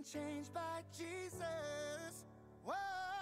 changed by Jesus. Whoa,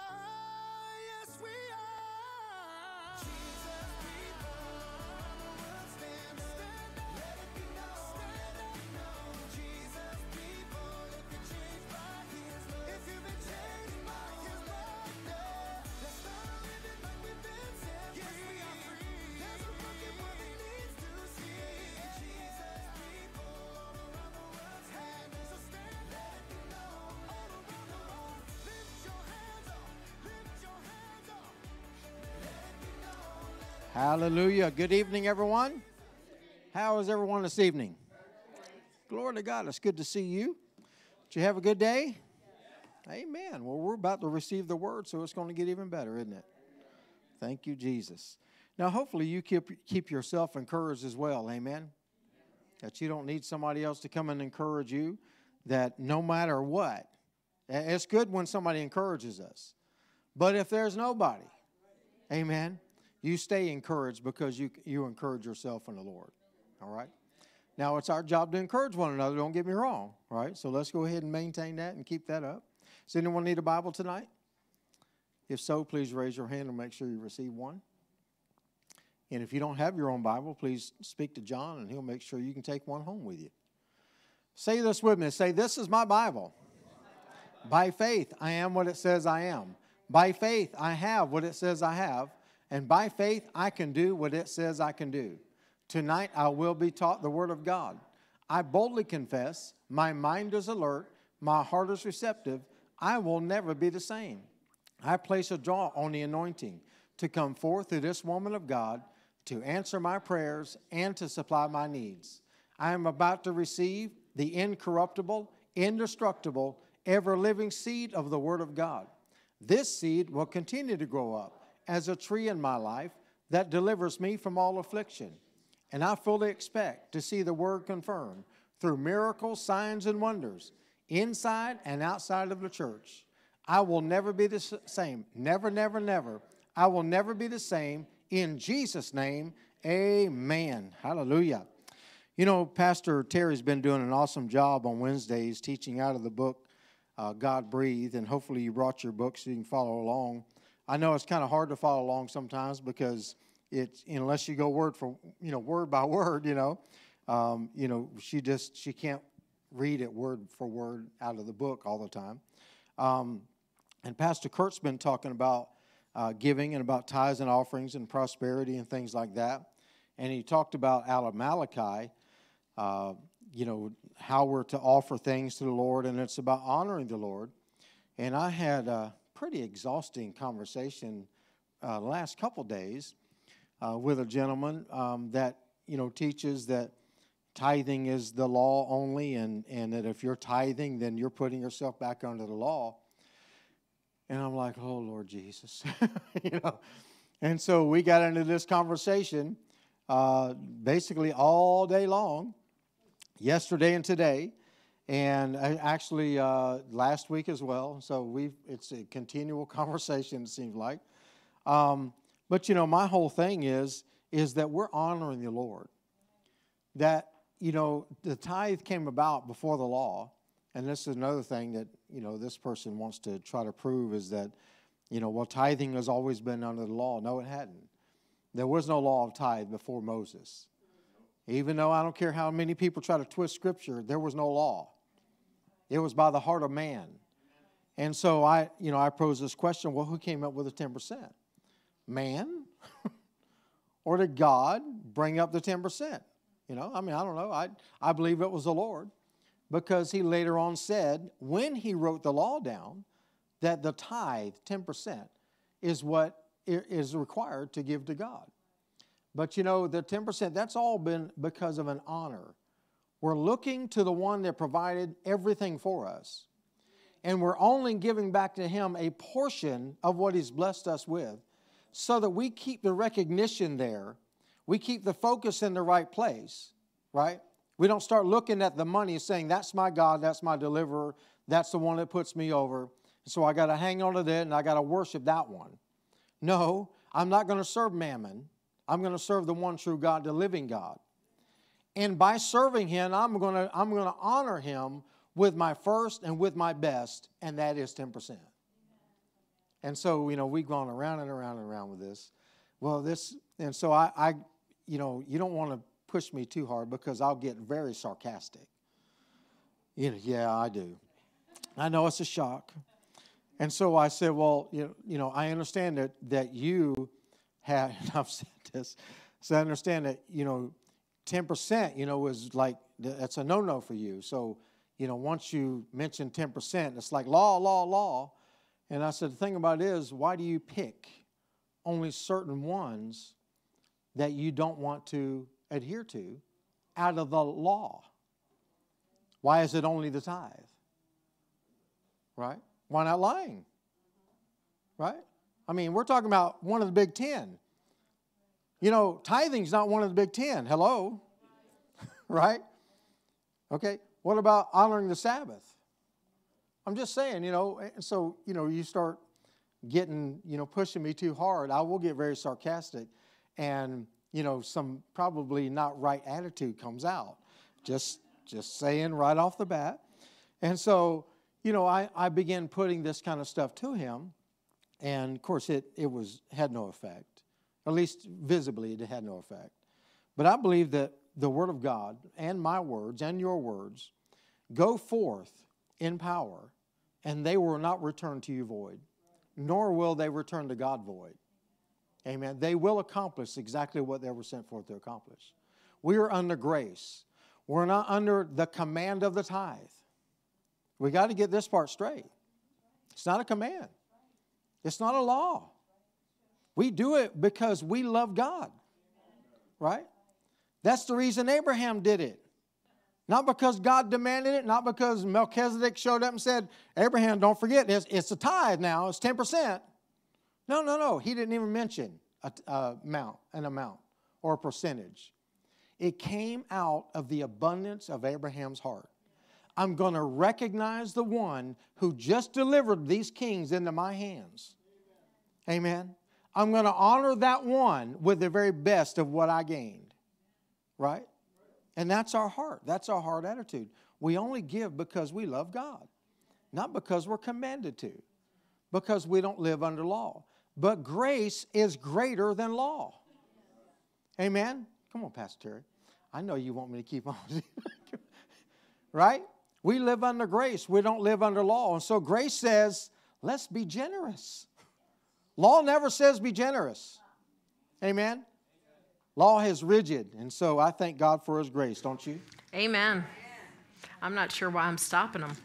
yes we are. Jesus people around the world stand up. Let it be known, let it be known. Jesus people, if you're changed by His love, if you've been changed by His love, yeah. Let's start living like we've been set free. Yes, we are free. There's a broken world that needs to see. Jesus people all around the world stand up. So stand, let it be known all around the world. Lift your hands up, lift your hands up. Let it be known, let it Hallelujah. Good evening, everyone. How is everyone this evening? Glory to God. It's good to see you. Did you have a good day? Amen. Well, we're about to receive the word, so it's going to get even better, isn't it? Thank you, Jesus. Now, hopefully you keep yourself encouraged as well. Amen. That you don't need somebody else to come and encourage you, that no matter what, it's good when somebody encourages us. But if there's nobody, amen, you stay encouraged because you encourage yourself in the Lord. All right? Now, it's our job to encourage one another. Don't get me wrong. All right? So let's go ahead and maintain that and keep that up. Does anyone need a Bible tonight? If so, please raise your hand and make sure you receive one. And if you don't have your own Bible, please speak to John, and he'll make sure you can take one home with you. Say this with me. Say, this is my Bible. By faith, I am what it says I am. By faith, I have what it says I have. And by faith, I can do what it says I can do. Tonight, I will be taught the Word of God. I boldly confess, my mind is alert, my heart is receptive, I will never be the same. I place a draw on the anointing to come forth through this woman of God, to answer my prayers and to supply my needs. I am about to receive the incorruptible, indestructible, ever-living seed of the Word of God. This seed will continue to grow up as a tree in my life that delivers me from all affliction. And I fully expect to see the Word confirmed through miracles, signs, and wonders inside and outside of the church. I will never be the same. Never, never, never. I will never be the same. In Jesus' name, amen. Hallelujah. You know, Pastor Terry's been doing an awesome job on Wednesdays teaching out of the book, God Breathed, and hopefully you brought your book so you can follow along. I know it's kind of hard to follow along sometimes because it's, unless you go word by word, she can't read it word for word out of the book all the time. And Pastor Kurt's been talking about giving and about tithes and offerings and prosperity and things like that. And he talked about out of Malachi, how we're to offer things to the Lord, and it's about honoring the Lord. And I had a pretty exhausting conversation the last couple days with a gentleman that, teaches that tithing is the law only, and that if you're tithing, then you're putting yourself back under the law. And I'm like, oh, Lord Jesus, And so we got into this conversation basically all day long, yesterday and today, and actually last week as well. So it's a continual conversation, it seems like. But, my whole thing is that we're honoring the Lord. That, the tithe came about before the law. And this is another thing that, this person wants to try to prove is that, tithing has always been under the law. No, it hadn't. There was no law of tithe before Moses. Even though I don't care how many people try to twist Scripture, there was no law. It was by the heart of man. And so I pose this question, well, who came up with the 10%? Man? Or did God bring up the 10%? I don't know. I believe it was the Lord. Because he later on said, when he wrote the law down, that the tithe, 10%, is what is required to give to God. But the 10%, that's all been because of an honor. We're looking to the one that provided everything for us. And we're only giving back to him a portion of what he's blessed us with, so that we keep the recognition there. We keep the focus in the right place, right? We don't start looking at the money and saying, that's my God, that's my deliverer, that's the one that puts me over. So I got to hang on to that and I got to worship that one. No, I'm not going to serve mammon. I'm going to serve the one true God, the living God. And by serving him, I'm going to honor him with my first and with my best, and that is 10%. And so, we've gone around and around and around with this. Well, and so I you don't want to push me too hard because I'll get very sarcastic. Yeah, I do. I know it's a shock. And so I said, well, I understand that you have, and I've said this, so I understand that, 10%, is like, that's a no-no for you. So, once you mention 10%, it's like law. And I said, the thing about it is, why do you pick only certain ones that you don't want to adhere to out of the law? Why is it only the tithe? Right? Why not lying? Right? I mean, we're talking about one of the big 10. Tithing's not one of the big 10. Hello? Right? Okay. What about honoring the Sabbath? I'm just saying, and so, you start getting, pushing me too hard, I will get very sarcastic, and, some probably not right attitude comes out. Just saying right off the bat. And so, I began putting this kind of stuff to him, and of course it had no effect. At least visibly it had no effect. But I believe that the Word of God and my words and your words go forth in power, and they will not return to you void, nor will they return to God void. Amen. They will accomplish exactly what they were sent forth to accomplish. We are under grace. We're not under the command of the tithe. We got to get this part straight. It's not a command. It's not a law. We do it because we love God. Right? That's the reason Abraham did it. Not because God demanded it, not because Melchizedek showed up and said, Abraham, don't forget, it's a tithe now, it's 10%. No. He didn't even mention an amount or a percentage. It came out of the abundance of Abraham's heart. I'm going to recognize the one who just delivered these kings into my hands. Amen. I'm going to honor that one with the very best of what I gained. Right? And that's our heart. That's our heart attitude. We only give because we love God. Not because we're commanded to. Because we don't live under law. But grace is greater than law. Amen? Come on, Pastor Terry. I know you want me to keep on. Right? We live under grace. We don't live under law. And so grace says, let's be generous. Law never says be generous. Amen? Law is rigid, and so I thank God for His grace, don't you? Amen. I'm not sure why I'm stopping them.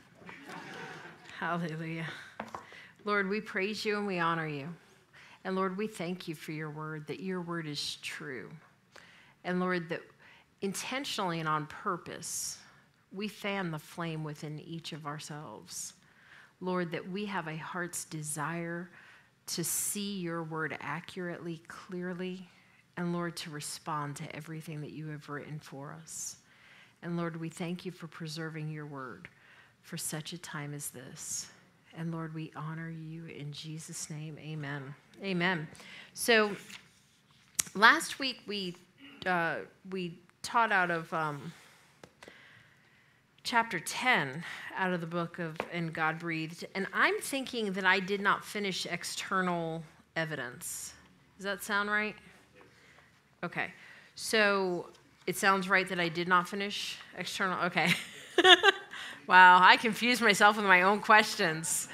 Hallelujah. Lord, we praise you and we honor you. And Lord, we thank you for your word, that your word is true. And Lord, that intentionally and on purpose, we fan the flame within each of ourselves. Lord, that we have a heart's desire to see your word accurately, clearly, and Lord, to respond to everything that you have written for us. And Lord, we thank you for preserving your word for such a time as this. And Lord, we honor you in Jesus' name. Amen. Amen. So last week we taught out of chapter 10 out of the book of And God Breathed. And I'm thinking that I did not finish external evidence. Does that sound right? Okay, so it sounds right that I did not finish external, okay. Wow, I confused myself with my own questions.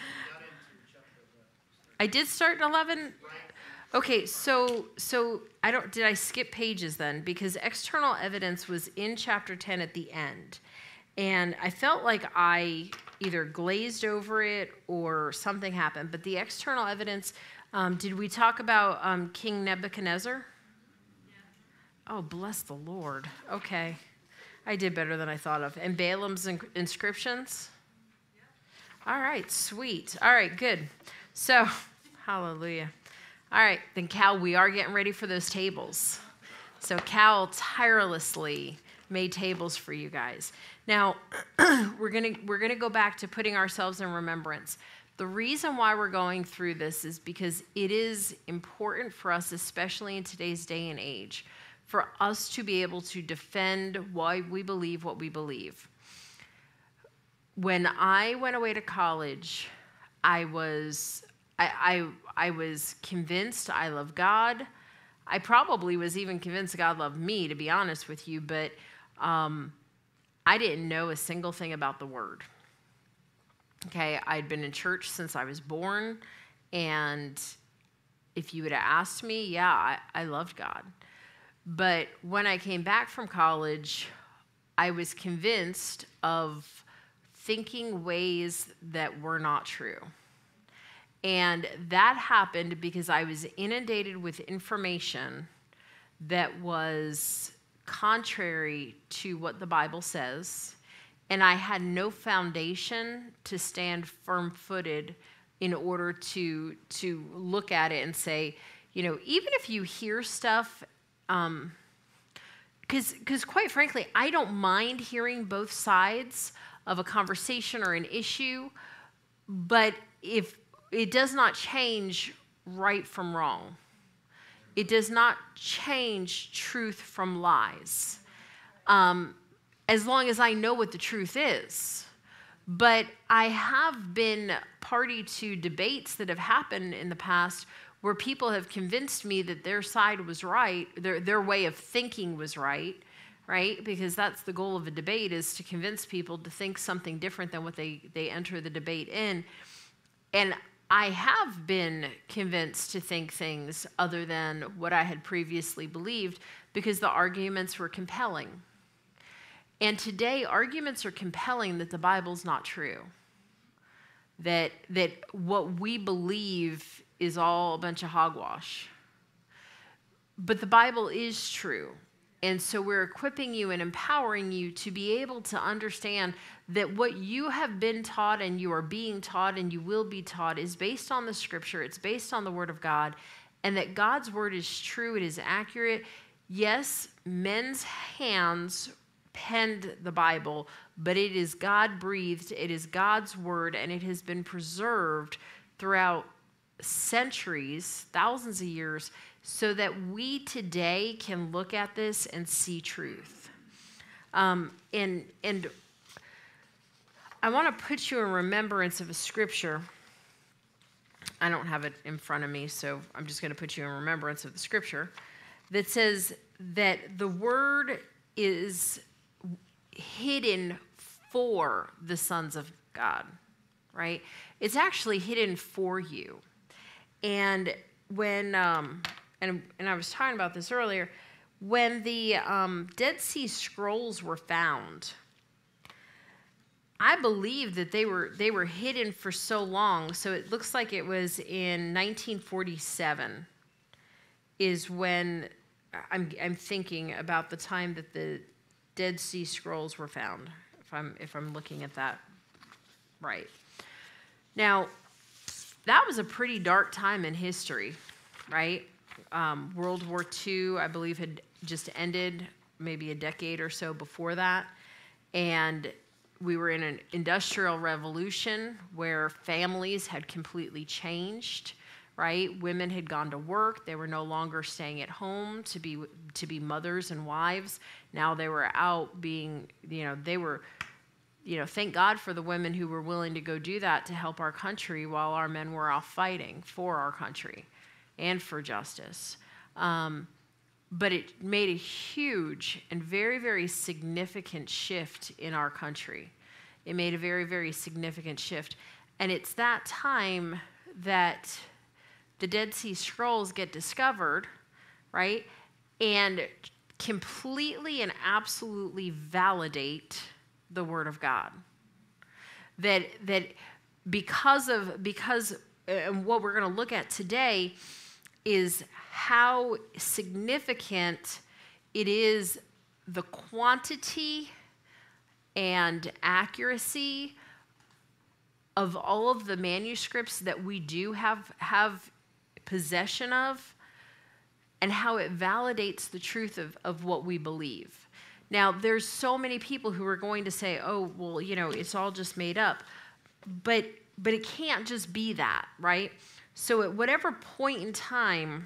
I did start in 11? Okay, so did I skip pages then? Because external evidence was in chapter 10 at the end. And I felt like I either glazed over it or something happened. But the external evidence, did we talk about King Nebuchadnezzar? Oh, bless the Lord. Okay. I did better than I thought of. And Balaam's inscriptions? All right, sweet. All right, good. So, hallelujah. All right, then Cal, we are getting ready for those tables. So Cal tirelessly made tables for you guys. Now, we're gonna go back to putting ourselves in remembrance. The reason why we're going through this is because it is important for us, especially in today's day and age, for us to be able to defend why we believe what we believe. when I went away to college, I was convinced I love God. I probably was even convinced God loved me, to be honest with you, but I didn't know a single thing about the Word. Okay, I'd been in church since I was born, and if you would have asked me, yeah, I loved God. But when I came back from college, I was convinced of thinking ways that were not true. And that happened because I was inundated with information that was contrary to what the Bible says, and I had no foundation to stand firm-footed in order to look at it and say, even if you hear stuff, because quite frankly, I don't mind hearing both sides of a conversation or an issue, but if it does not change right from wrong. It does not change truth from lies, as long as I know what the truth is. But I have been party to debates that have happened in the past where people have convinced me that their side was right, their way of thinking was right? Because that's the goal of a debate, is to convince people to think something different than what they enter the debate in. And I have been convinced to think things other than what I had previously believed because the arguments were compelling. And today, arguments are compelling that the Bible's not true. That what we believe is all a bunch of hogwash. But the Bible is true. And so we're equipping you and empowering you to be able to understand that what you have been taught and you are being taught and you will be taught is based on the Scripture. It's based on the Word of God. And that God's Word is true. It is accurate. Yes, men's hands penned the Bible, but it is God-breathed. It is God's Word, and it has been preserved throughout centuries, thousands of years, so that we today can look at this and see truth. And I want to put you in remembrance of a scripture. I don't have it in front of me, so I'm just going to put you in remembrance of the scripture that says that the word is hidden for the sons of God, right? It's actually hidden for you. And when, and I was talking about this earlier, when the Dead Sea Scrolls were found, I believe that they were hidden for so long. So it looks like it was in 1947 is when I'm thinking about the time that the Dead Sea Scrolls were found, if I'm looking at that right. Now, that was a pretty dark time in history, right? World War II, I believe, had just ended maybe a decade or so before that. And we were in an industrial revolution where families had completely changed, right? Women had gone to work. They were no longer staying at home to be mothers and wives. Now they were out being, thank God for the women who were willing to go do that to help our country while our men were off fighting for our country and for justice. But it made a huge and very, very significant shift in our country. It made a very, very significant shift. And it's that time that the Dead Sea Scrolls get discovered, right? And completely and absolutely validate the Word of God. That because what we're going to look at today is how significant it is, the quantity and accuracy of all of the manuscripts that we do have possession of, and how it validates the truth of what we believe. Now, there's so many people who are going to say, oh, well, it's all just made up. But it can't just be that, right? So at whatever point in time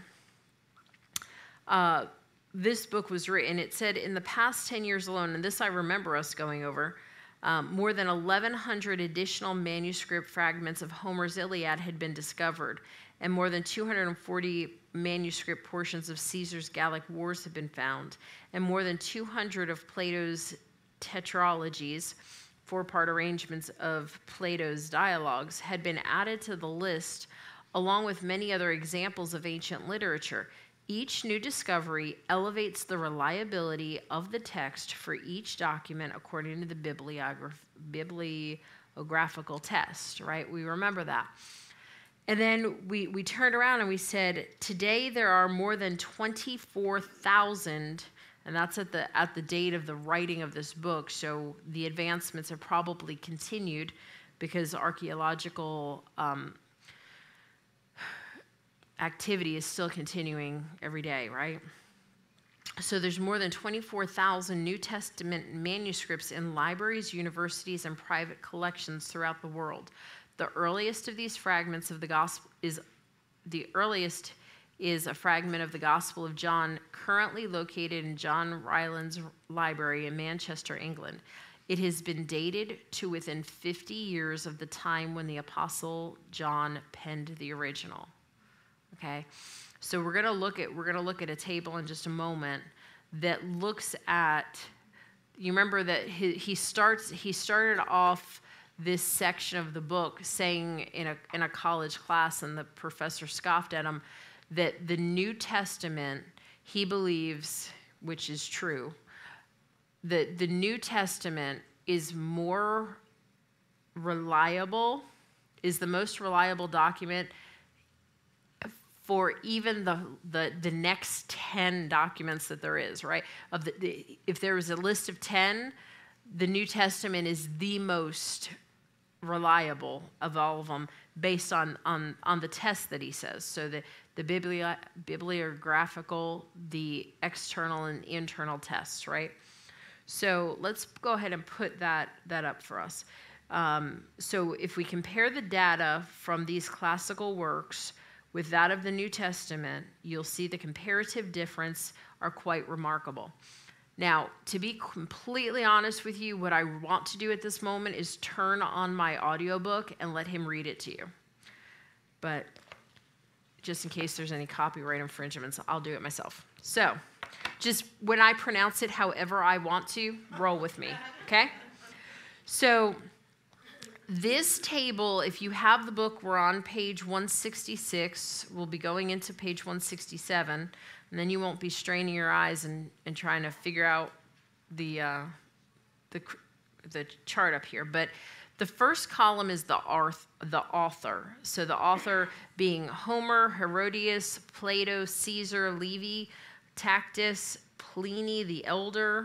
this book was written, it said in the past 10 years alone, and this I remember us going over, More than 1,100 additional manuscript fragments of Homer's Iliad had been discovered, and more than 240 manuscript portions of Caesar's Gallic Wars had been found, and more than 200 of Plato's tetralogies, four-part arrangements of Plato's dialogues, had been added to the list, along with many other examples of ancient literature. Each new discovery elevates the reliability of the text for each document according to the bibliographical test, right? We remember that. And then we turned around and we said, today there are more than 24,000, and that's at the date of the writing of this book, so the advancements have probably continued because archaeological activity is still continuing every day, right? So there's more than 24,000 New Testament manuscripts in libraries, universities, and private collections throughout the world. The earliest of these fragments of the gospel is a fragment of the Gospel of John, currently located in John Rylands Library in Manchester, England. It has been dated to within 50 years of the time when the Apostle John penned the original. Okay, so we're gonna look at a table in just a moment that looks at. You remember that he started off this section of the book saying in a college class, and the professor scoffed at him, that the New Testament, he believes, which is true, that the New Testament is more reliable, is the most reliable document for even the next 10 documents that there is, right? If there was a list of 10, the New Testament is the most reliable of all of them based on the test that he says. So the bibliographical, the external and internal tests, right? So let's go ahead and put that up for us. So if we compare the data from these classical works with that of the New Testament, you'll see the comparative difference are quite remarkable. Now, to be completely honest with you, what I want to do at this moment is turn on my audiobook and let him read it to you. But just in case there's any copyright infringements, I'll do it myself. So just when I pronounce it however I want to, roll with me, okay? So this table, if you have the book, we're on page 166. We'll be going into page 167, and then you won't be straining your eyes and trying to figure out the chart up here. But the first column is the author. So the author being Homer, Herodias, Plato, Caesar, Livy, Tacitus, Pliny the Elder,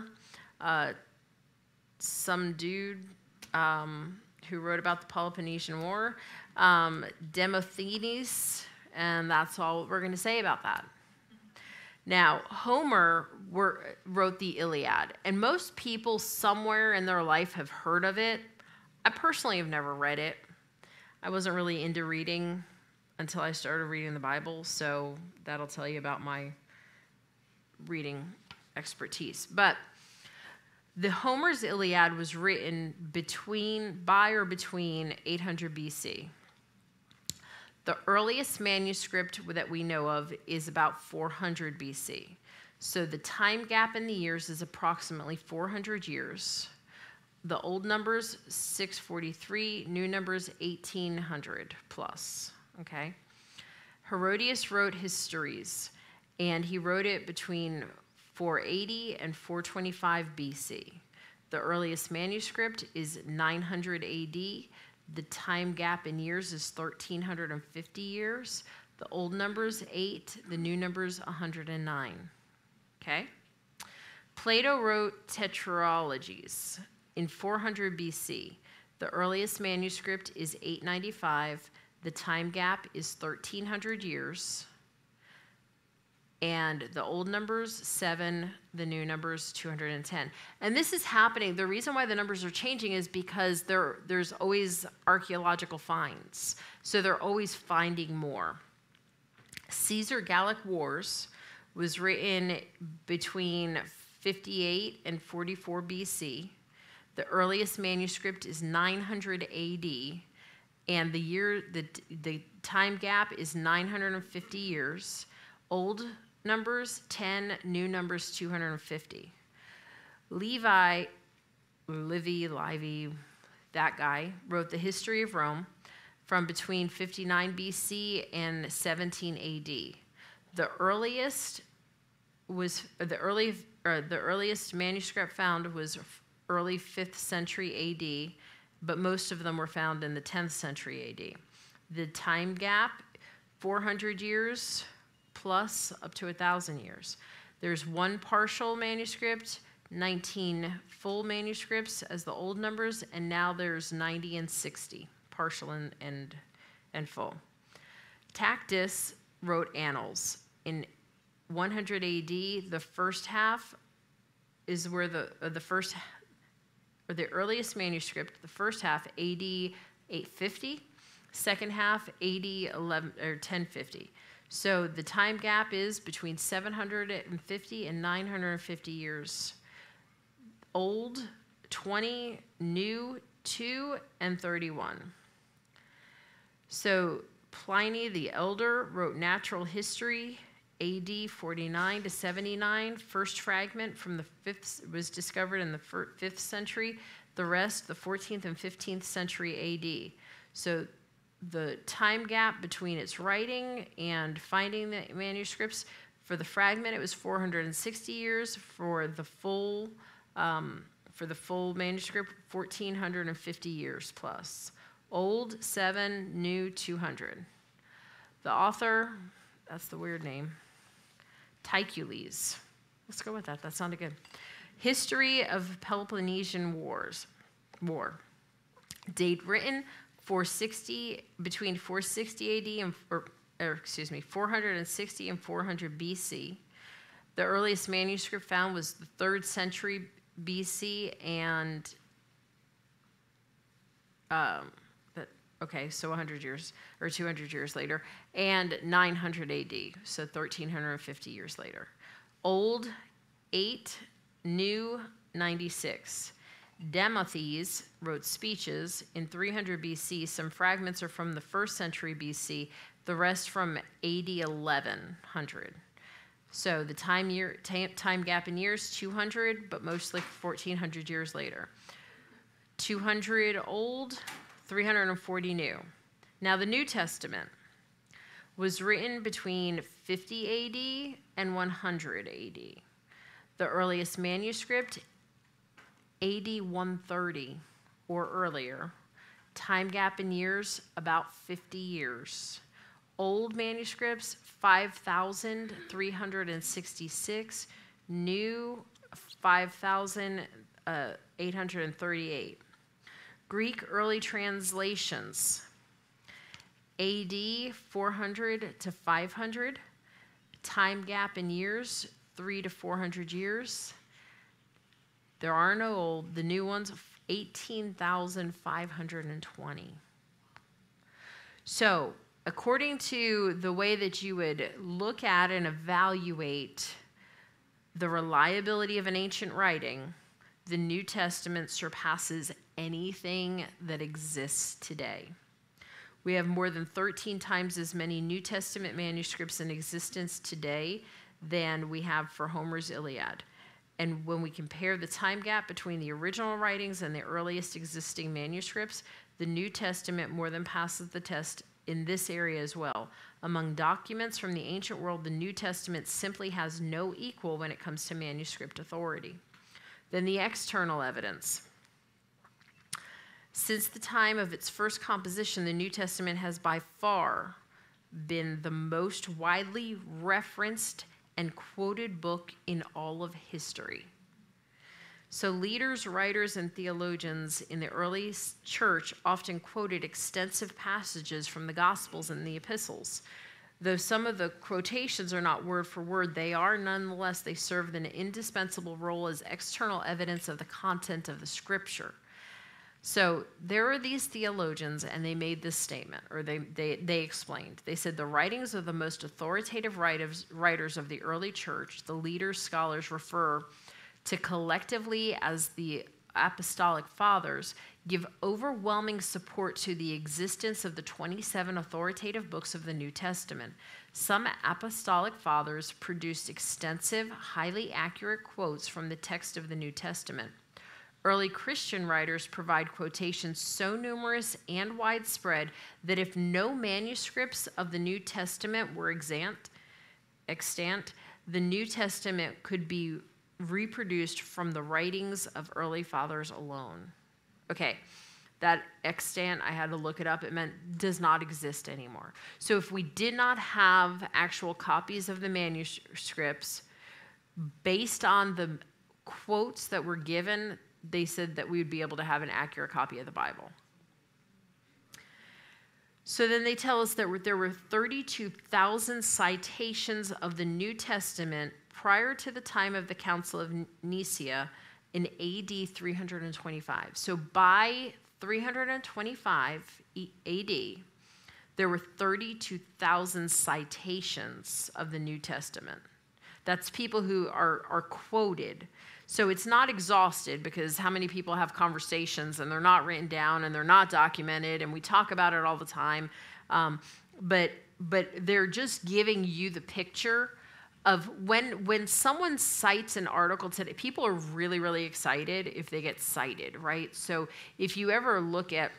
some dude who wrote about the Peloponnesian War, Demosthenes, and that's all we're going to say about that. Now, Homer wrote the Iliad, and most people somewhere in their life have heard of it. I personally have never read it. I wasn't really into reading until I started reading the Bible, so that'll tell you about my reading expertise. But the Homer's Iliad was written by or between 800 BC. The earliest manuscript that we know of is about 400 BC. So the time gap in the years is approximately 400 years. The old numbers, 643, new numbers, 1800 plus, okay? Herodias wrote histories, and he wrote it between 480 and 425 BC. The earliest manuscript is 900 AD. The time gap in years is 1,350 years. The old numbers, 8. The new numbers, 109. Okay? Plato wrote tetralogies in 400 BC. The earliest manuscript is 895. The time gap is 1,300 years. And the old numbers, 7, the new numbers, 210. And this is happening. The reason why the numbers are changing is because there's always archaeological finds. So they're always finding more. Caesar Gallic Wars was written between 58 and 44 BC. The earliest manuscript is 900 AD, and the time gap is 950 years. Old numbers 10, new numbers 250. Livy, that guy, wrote the history of Rome from between 59 BC and 17 AD. The earliest manuscript found was early 5th century AD, but most of them were found in the 10th century AD. The time gap, 400 years plus up to 1,000 years. There's one partial manuscript, 19 full manuscripts as the old numbers, and now there's 90 and 60, partial and full. Tacitus wrote Annals. In 100 AD, the first half is where the earliest manuscript, the first half, AD 850, second half, AD 1050. So the time gap is between 750 and 950 years. Old, 20, new, 2, and 31. So Pliny the Elder wrote Natural History, AD 49 to 79. First fragment from the 5th was discovered in the 5th century. The rest, the 14th and 15th century AD. So the time gap between its writing and finding the manuscripts, for the fragment it was 460 years. For the full manuscript, 1,450 years plus. Old, 7, new, 200. The author, that's the weird name, Tychules. Let's go with that. That sounded good. History of Peloponnesian War. Date written between 460 AD and 460 and 400 BC. The earliest manuscript found was the 3rd century BC, and so 100 years or 200 years later, and 900 AD, so 1,350 years later. Old, 8, new, 96. Demosthenes wrote speeches in 300 BC. Some fragments are from the 1st century BC, the rest from AD 1100. So the time gap in years, 200, but mostly 1,400 years later. 200 old, 340 new. Now the New Testament was written between 50 AD and 100 AD. The earliest manuscript, AD 130 or earlier. Time gap in years, about 50 years. Old manuscripts, 5,366. New, 5,838. Greek early translations, AD 400 to 500. Time gap in years, 300 to 400 years. There are no old. The new ones, 18,520. So, according to the way that you would look at and evaluate the reliability of an ancient writing, the New Testament surpasses anything that exists today. We have more than 13 times as many New Testament manuscripts in existence today than we have for Homer's Iliad. And when we compare the time gap between the original writings and the earliest existing manuscripts, the New Testament more than passes the test in this area as well. Among documents from the ancient world, the New Testament simply has no equal when it comes to manuscript authority. Then the external evidence. Since the time of its first composition, the New Testament has by far been the most widely referenced and quoted book in all of history. So leaders, writers, and theologians in the early church often quoted extensive passages from the Gospels and the epistles. Though some of the quotations are not word for word, they serve an indispensable role as external evidence of the content of the scripture. So there are these theologians, and they made this statement, or they explained. They said the writings of the most authoritative writers of the early church, the leaders, scholars, refer to collectively as the apostolic fathers give overwhelming support to the existence of the 27 authoritative books of the New Testament. Some apostolic fathers produced extensive, highly accurate quotes from the text of the New Testament. Early Christian writers provide quotations so numerous and widespread that if no manuscripts of the New Testament were extant, the New Testament could be reproduced from the writings of early fathers alone. Okay, that extant, I had to look it up. It meant does not exist anymore. So if we did not have actual copies of the manuscripts, based on the quotes that were given, they said that we would be able to have an accurate copy of the Bible. So then they tell us that there were 32,000 citations of the New Testament prior to the time of the Council of Nicaea in AD 325. So by 325 AD, there were 32,000 citations of the New Testament. That's people who are quoted. So it's not exhausted, because how many people have conversations and they're not written down and they're not documented, and we talk about it all the time. But they're just giving you the picture of when someone cites an article today, people are really, really excited if they get cited, right? So if you ever look at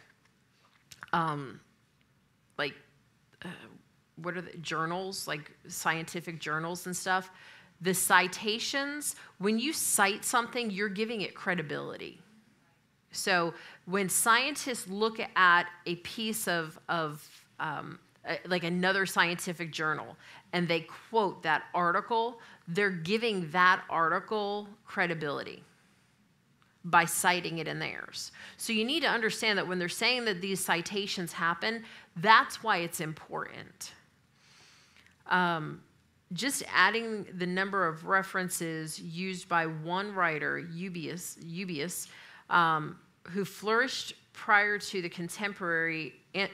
what are the journals, like scientific journals and stuff, the citations, when you cite something, you're giving it credibility. So when scientists look at a piece of like another scientific journal and they quote that article, they're giving that article credibility by citing it in theirs. So you need to understand that when they're saying that these citations happen, that's why it's important. Just adding the number of references used by one writer, Eusebius, who flourished prior to and contemporary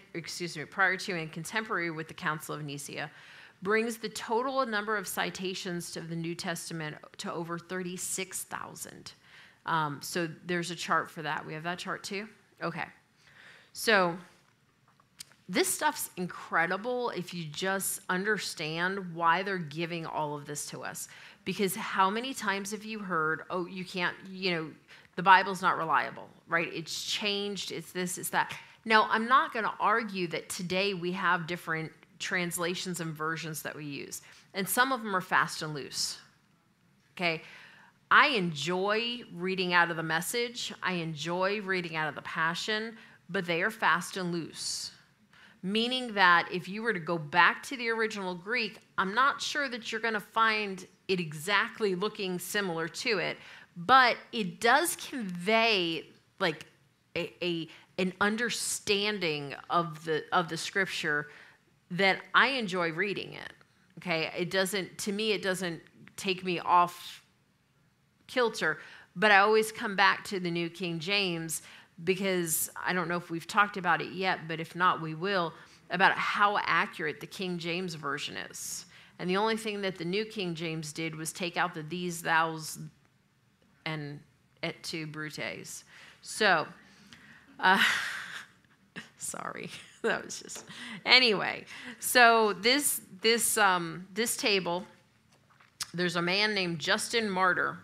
with the Council of Nicaea, brings the total number of citations to the New Testament to over 36,000. So there's a chart for that. We have that chart too? Okay. So this stuff's incredible if you just understand why they're giving all of this to us. Because how many times have you heard, oh, you can't, the Bible's not reliable, right? It's changed, it's this, it's that. Now, I'm not going to argue that today we have different translations and versions that we use. And some of them are fast and loose, okay? I enjoy reading out of the Message. I enjoy reading out of the Passion, but they are fast and loose. Meaning that if you were to go back to the original Greek, I'm not sure that you're going to find it exactly looking similar to it, but it does convey like an understanding of the scripture that I enjoy reading it. Okay, it doesn't take me off kilter, but I always come back to the New King James, because I don't know if we've talked about it yet, but if not, we will, about how accurate the King James Version is. And the only thing that the New King James did was take out the these, thous, and et tu, brutes. So, sorry, that was just, anyway. So this table, there's a man named Justin Martyr,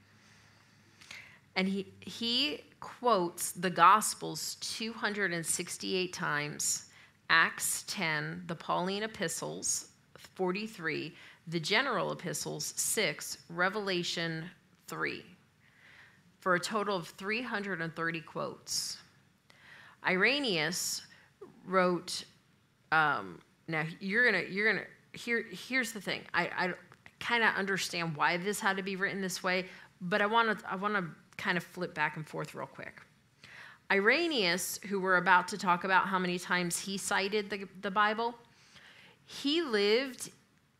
and he quotes the Gospels 268 times, Acts 10, the Pauline epistles 43, the general epistles 6, Revelation 3, for a total of 330 quotes. Irenaeus wrote, now here's the thing. I kind of understand why this had to be written this way, but I want to kind of flip back and forth real quick. Irenaeus, who we're about to talk about how many times he cited the Bible, he lived,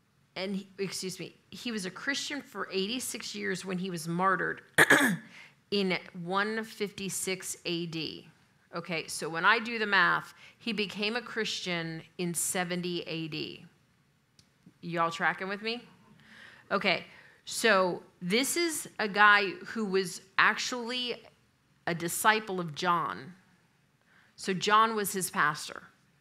he was a Christian for 86 years when he was martyred in 156 AD. Okay, so when I do the math, he became a Christian in 70 AD. Y'all tracking with me? Okay, so this is a guy who was actually a disciple of John. So John was his pastor.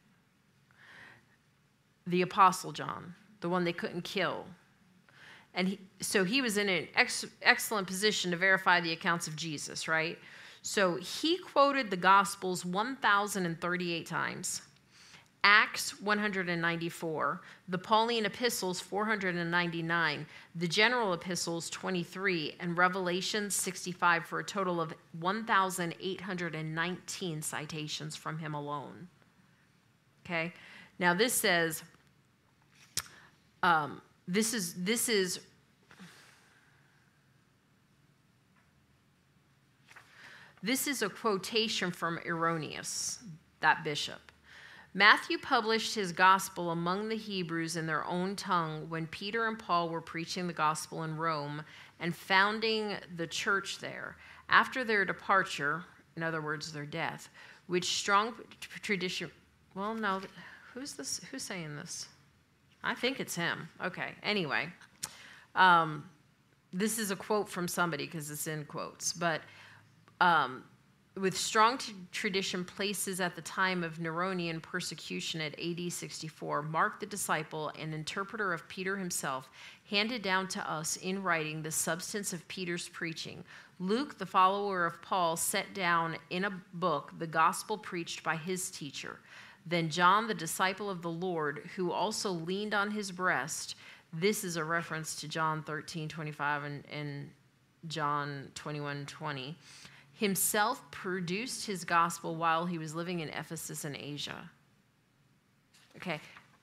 The Apostle John, the one they couldn't kill. And so he was in an excellent position to verify the accounts of Jesus, right? So he quoted the Gospels 1,038 times, Acts 194, the Pauline epistles 499, the general epistles 23, and Revelation 65 for a total of 1,819 citations from him alone. Okay? Now this says, this is a quotation from Irenaeus, that bishop. Matthew published his gospel among the Hebrews in their own tongue when Peter and Paul were preaching the gospel in Rome and founding the church there. After their departure, in other words, their death, which strong tradition, well, no, who's this? Who's saying this? I think it's him. Okay, anyway. This is a quote from somebody because it's in quotes, but with strong tradition places at the time of Neronian persecution at AD 64, Mark the disciple and interpreter of Peter himself handed down to us in writing the substance of Peter's preaching. Luke, the follower of Paul, set down in a book the gospel preached by his teacher. Then John, the disciple of the Lord, who also leaned on his breast. This is a reference to John 13:25 and John 21:20. Himself produced his gospel while he was living in Ephesus and Asia. Okay.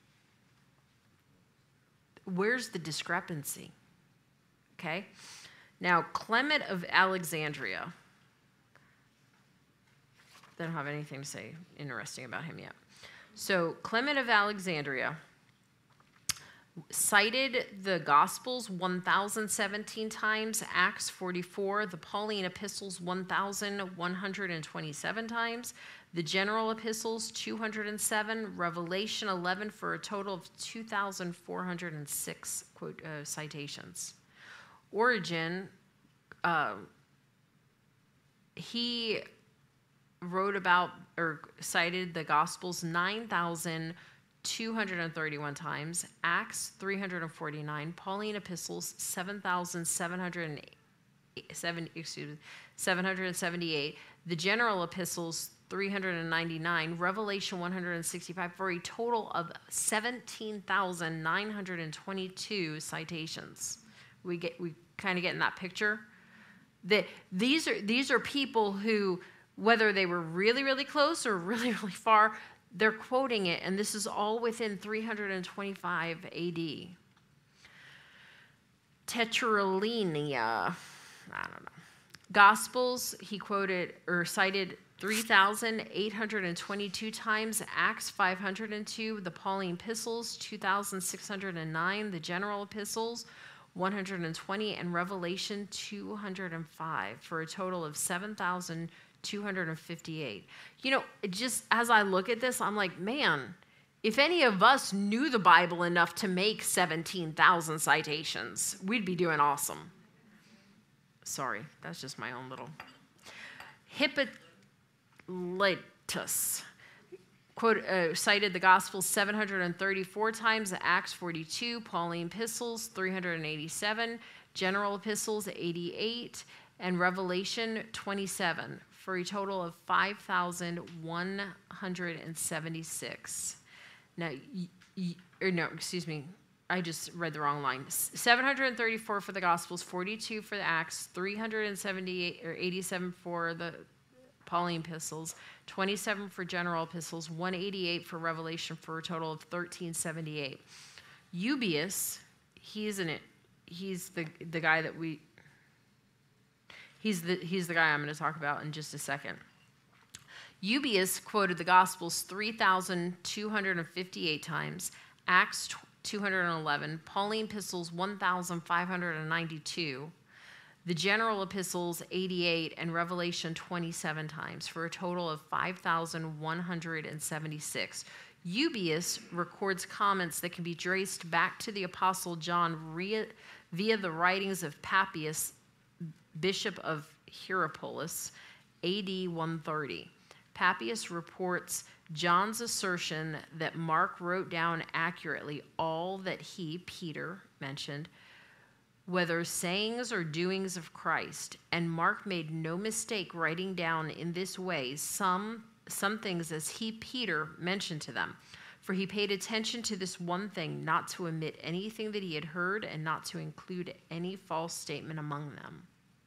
Where's the discrepancy? Okay. Now, Clement of Alexandria. They don't have anything to say interesting about him yet. So, Clement of Alexandria cited the Gospels 1,017 times, Acts 44, the Pauline epistles 1,127 times, the general epistles 207, Revelation 11 for a total of 2,406 citations. Origen, he wrote about or cited the Gospels 9,231 times, Acts 349, Pauline epistles 778, the general epistles 399, Revelation 165, for a total of 17,922 citations. We kind of get in that picture. That these are people who, whether they were really, really close or really, really far, they're quoting it, and this is all within 325 AD. Tetralinia, I don't know. Gospels, he quoted or cited 3,822 times, Acts 502, the Pauline epistles 2,609, the general epistles 120, and Revelation 205, for a total of 7,258. You know, just as I look at this, I'm like, man, if any of us knew the Bible enough to make 17,000 citations, we'd be doing awesome. Sorry, that's just my own little. Hippolytus cited the Gospels 734 times, Acts 42, Pauline epistles 387, general epistles 88, and Revelation 27, for a total of 5,176. Now, I just read the wrong line. 734 for the Gospels, 42 for the Acts, 378 or 87 for the Pauline epistles, 27 for general epistles, 188 for Revelation, for a total of 1,378. Eusebius, he's the guy that he's the guy I'm going to talk about in just a second. Eusebius quoted the Gospels 3,258 times, Acts 211, Pauline epistles 1,592, the general epistles 88, and Revelation 27 times, for a total of 5,176. Eusebius records comments that can be traced back to the Apostle John via the writings of Papias, Bishop of Hierapolis, AD 130. Papias reports John's assertion that Mark wrote down accurately all that he, Peter, mentioned, whether sayings or doings of Christ, and Mark made no mistake writing down in this way some things as he, Peter, mentioned to them. For he paid attention to this one thing, not to omit anything that he had heard and not to include any false statement among them.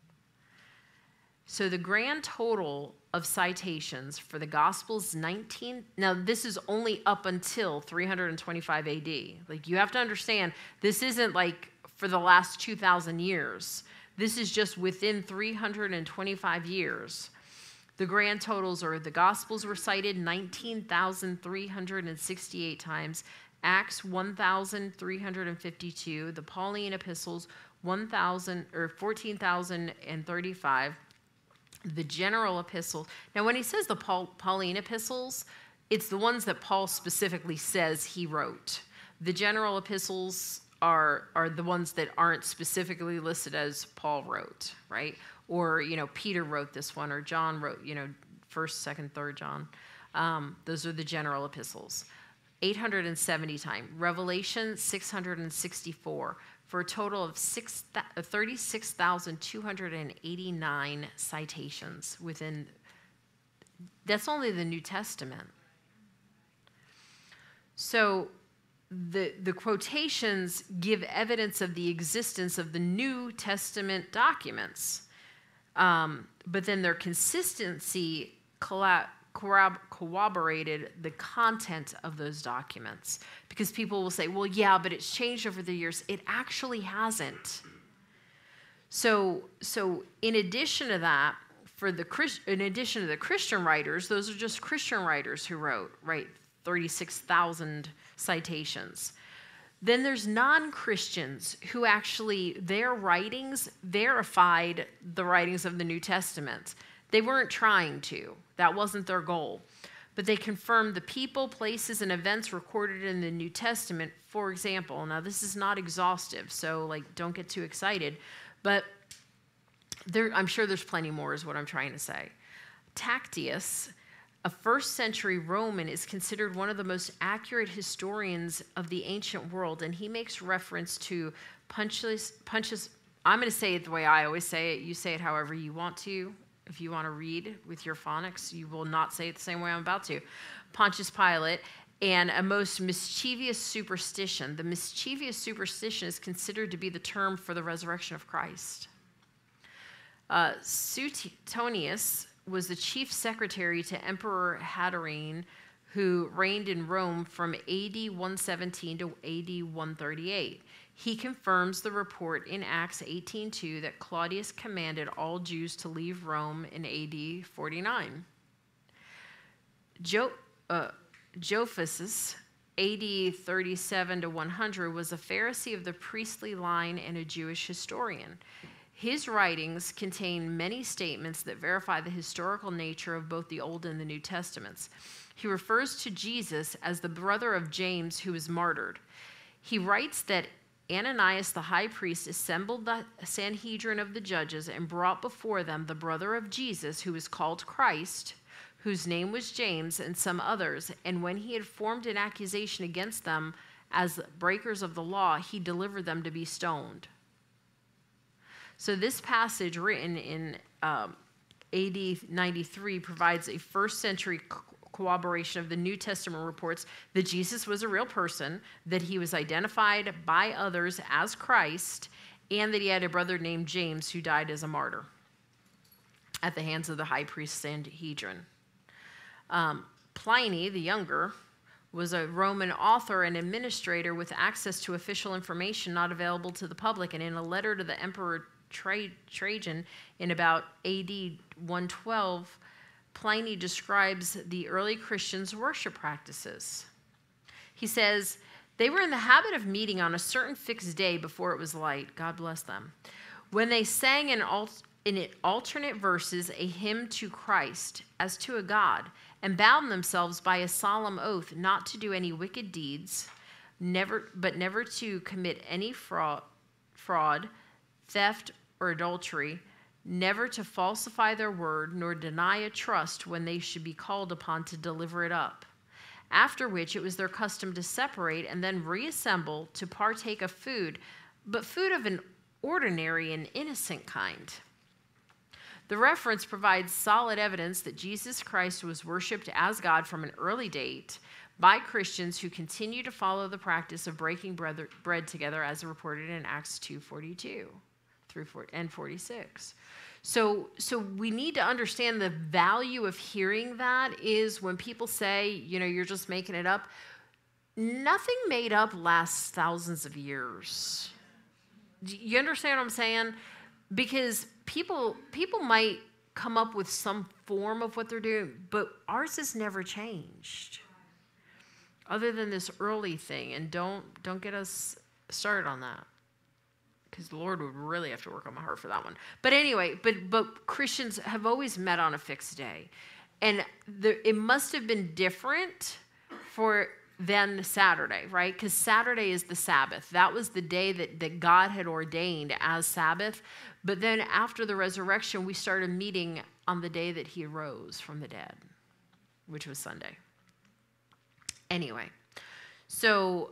So the grand total of citations for the Gospels, 19, now this is only up until 325 AD. Like, you have to understand, this isn't like for the last 2,000 years. This is just within 325 years. The grand totals are the Gospels were cited 19,368 times, Acts 1,352, the Pauline epistles 14,035, the general epistles. Now, when he says the Pauline epistles, it's the ones that Paul specifically says he wrote. The general epistles are the ones that aren't specifically listed as Paul wrote, right? Or, Peter wrote this one, or John wrote, 1st, 2nd, 3rd John. Those are the general epistles. 870 times. Revelation, 664, for a total of 36,289 citations within. That's only the New Testament. So the quotations give evidence of the existence of the New Testament documents, but then their consistency corroborated the content of those documents, because people will say, well, yeah, but it's changed over the years. It actually hasn't. So in addition to that, in addition to the Christian writers, those are just Christian writers who wrote, right, 36,000 citations. Then there's non-Christians who actually, their writings verified the writings of the New Testament. They weren't trying to. That wasn't their goal. But they confirmed the people, places, and events recorded in the New Testament. For example, now this is not exhaustive, so don't get too excited, but I'm sure there's plenty more is what I'm trying to say. Tacitus, a 1st century Roman, is considered one of the most accurate historians of the ancient world, and he makes reference to Pontius. I'm going to say it the way I always say it. You say it however you want to. If you want to read with your phonics, you will not say it the same way I'm about to. Pontius Pilate, and a most mischievous superstition. The mischievous superstition is considered to be the term for the resurrection of Christ. Suetonius was the chief secretary to Emperor Hadrian, who reigned in Rome from AD 117 to AD 138. He confirms the report in Acts 18:2 that Claudius commanded all Jews to leave Rome in AD 49. Josephus, AD 37 to 100, was a Pharisee of the priestly line and a Jewish historian. His writings contain many statements that verify the historical nature of both the Old and the New Testaments. He refers to Jesus as the brother of James, who was martyred. He writes that Ananias the high priest assembled the Sanhedrin of the judges and brought before them the brother of Jesus, who was called Christ, whose name was James, and some others. And when he had formed an accusation against them as breakers of the law, he delivered them to be stoned. So this passage written in AD 93 provides a 1st century corroboration of the New Testament reports that Jesus was a real person, that he was identified by others as Christ, and that he had a brother named James who died as a martyr at the hands of the high priest Sanhedrin. Pliny the Younger was a Roman author and administrator with access to official information not available to the public, and in a letter to the Emperor Trajan in about AD 112, Pliny describes the early Christians' worship practices. He says, they were in the habit of meeting on a certain fixed day before it was light, God bless them, when they sang in alternate verses a hymn to Christ as to a God, and bound themselves by a solemn oath not to do any wicked deeds, never to commit any fraud, theft, or adultery, never to falsify their word, nor deny a trust when they should be called upon to deliver it up. After which it was their custom to separate and then reassemble to partake of food, but food of an ordinary and innocent kind. The reference provides solid evidence that Jesus Christ was worshipped as God from an early date by Christians who continue to follow the practice of breaking bread together, as reported in Acts 2:42 through 46. So we need to understand the value of hearing that is when people say, you're just making it up. Nothing made up lasts thousands of years. Do you understand what I'm saying? Because people might come up with some form of what they're doing, but ours has never changed. Other than this early thing, and don't get us started on that, because the Lord would really have to work on my heart for that one. But anyway, but Christians have always met on a fixed day, and it must have been different than Saturday, right? Because Saturday is the Sabbath. That was the day that God had ordained as Sabbath. But then after the resurrection, we started meeting on the day that he arose from the dead, which was Sunday. Anyway, so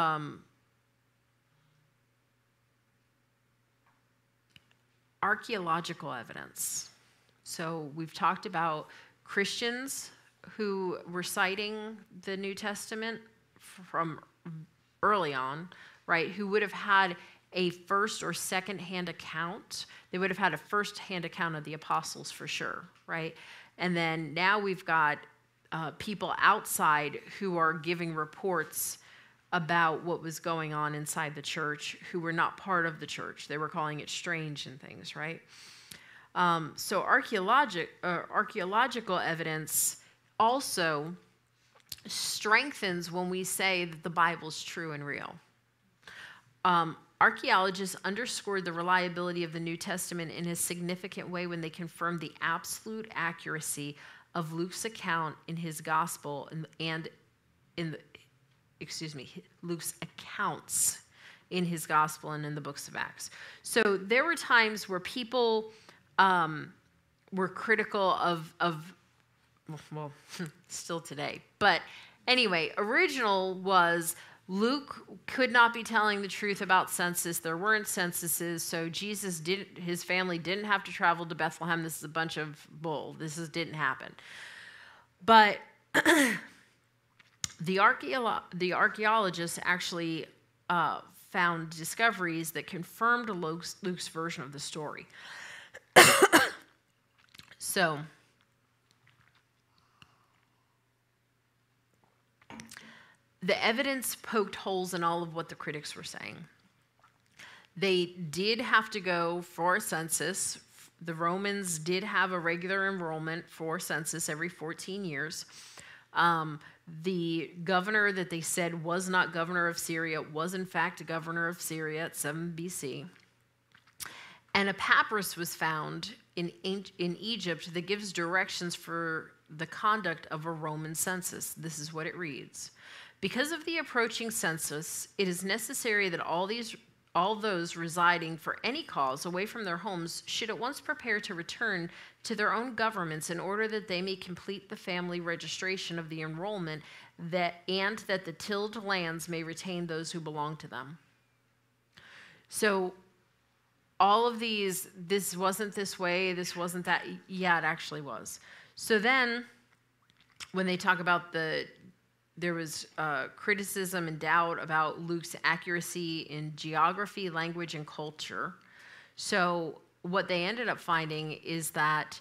archaeological evidence. So we've talked about Christians who were citing the New Testament from early on, right, who would have had a first or second-hand account. They would have had a first-hand account of the apostles for sure, right? And then now we've got people outside who are giving reports about what was going on inside the church who were not part of the church. They were calling it strange and things, right? So archaeological evidence also strengthens when we say that the Bible's true and real. Archaeologists underscored the reliability of the New Testament in a significant way when they confirmed the absolute accuracy of Luke's account in his gospel Luke's accounts in his gospel and in the books of Acts. So there were times where people were critical of well, still today. But anyway, original was Luke could not be telling the truth about census. There weren't censuses, so his family didn't have to travel to Bethlehem. This is a bunch of bull. Didn't happen. But the archaeologists actually found discoveries that confirmed Luke's version of the story. So the evidence poked holes in all of what the critics were saying. They did have to go for a census. The Romans did have a regular enrollment for census every 14 years. The governor that they said was not governor of Syria was in fact a governor of Syria at 7 BC. And a papyrus was found in Egypt that gives directions for the conduct of a Roman census. This is what it reads. Because of the approaching census, it is necessary that all those residing for any cause away from their homes should at once prepare to return to their own governments in order that they may complete the family registration of the enrollment and that the tilled lands may retain those who belong to them. So all of these, this wasn't this way, this wasn't that. Yeah, it actually was. So then when they talk about there was criticism and doubt about Luke's accuracy in geography, language, and culture. So what they ended up finding is that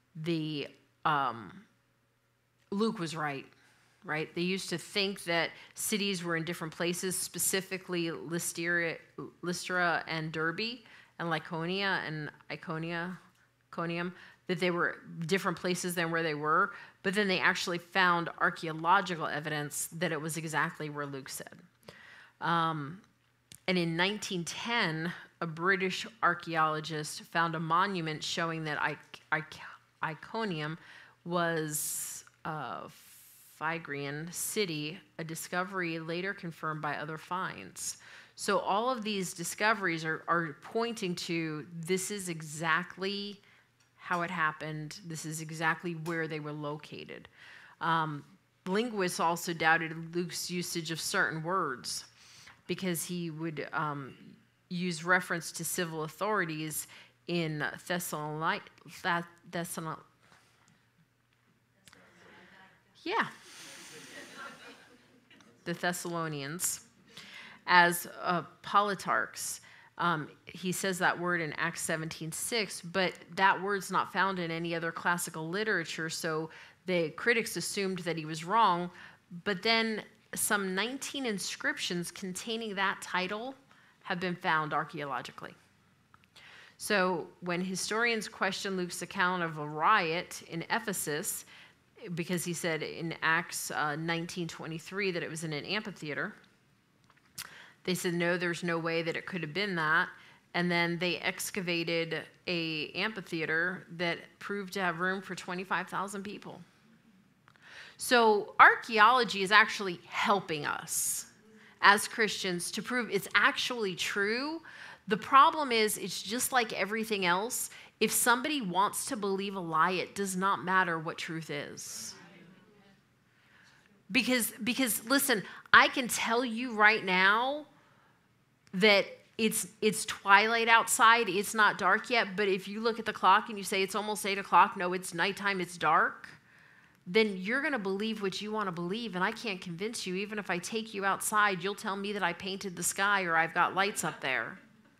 Luke was right? They used to think that cities were in different places, specifically Lystra and Derbe and Lycaonia and Iconium, that they were different places than where they were. But then they actually found archaeological evidence that it was exactly where Luke said. And in 1910, a British archaeologist found a monument showing that Iconium was a Phrygian city, a discovery later confirmed by other finds. So all of these discoveries are pointing to this is exactly how it happened. This is exactly where they were located. Linguists also doubted Luke's usage of certain words because he would use reference to civil authorities in the Thessalonians as politarchs. He says that word in Acts 17:6, but that word's not found in any other classical literature, so the critics assumed that he was wrong. But then some 19 inscriptions containing that title have been found archaeologically. So when historians question Luke's account of a riot in Ephesus, because he said in Acts 19:23 that it was in an amphitheater, they said, no, there's no way that it could have been that. And then they excavated a amphitheater that proved to have room for 25,000 people. So archaeology is actually helping us as Christians to prove it's actually true. The problem is it's just like everything else. If somebody wants to believe a lie, it does not matter what truth is. Because listen, I can tell you right now that it's twilight outside, it's not dark yet, but if you look at the clock and you say it's almost 8 o'clock, no, it's nighttime, it's dark, then you're going to believe what you want to believe, and I can't convince you. Even if I take you outside, you'll tell me that I painted the sky or I've got lights up there.